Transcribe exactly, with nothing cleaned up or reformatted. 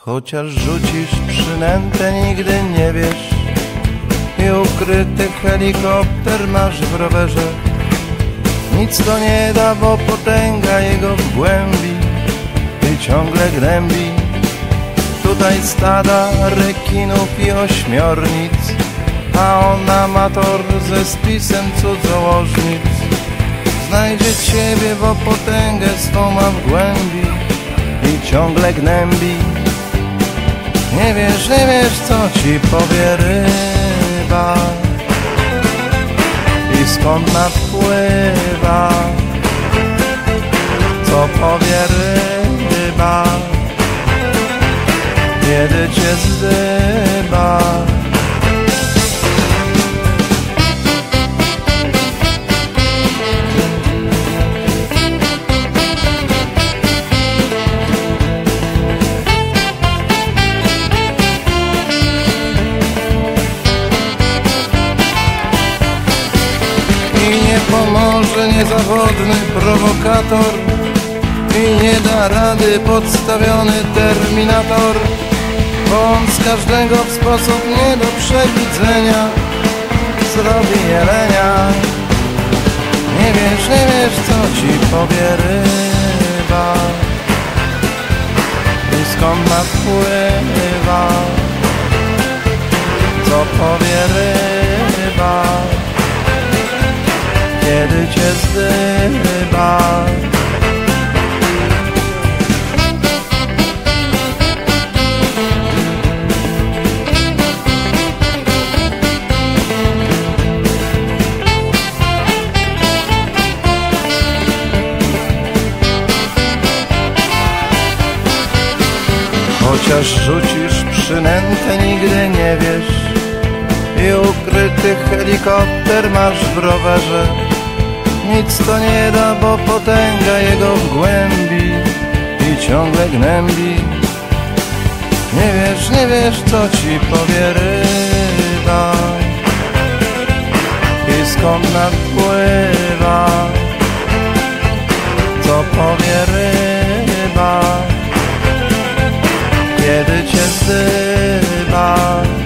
Chociaż rzucisz przynętę, nigdy nie wiesz. I ukryty helikopter masz w rowerze. Nic to nie da, bo potęga jego w głębi i ciągle gnębi. Tutaj stada rekinów i ośmiornic, a on amator ze spisem cudzołożnic. Znajdzie ciebie, bo potęgę swą ma w głębi i ciągle gnębi. Nie wiesz, nie wiesz, co ci powie ryba i skąd napływa. Co powie ryba, kiedy cię zdyba. I nie pomoże niezawodny prowokator, i nie da rady podstawiony terminator, bo on z każdego w sposób nie do przewidzenia zrobi jelenia. Nie wiesz, nie wiesz, co ci powie ryba i skąd napływa. Co powie ryba, kiedy cię zdyba. Chociaż rzucisz przynętę, nigdy nie wiesz. I ukryty helikopter masz w rowerze. Nic to nie da, bo potęga jego w głębi i ciągle gnębi. Nie wiesz, nie wiesz, co ci powie ryba i skąd napływa. Co powie ryba, kiedy cię zdyba.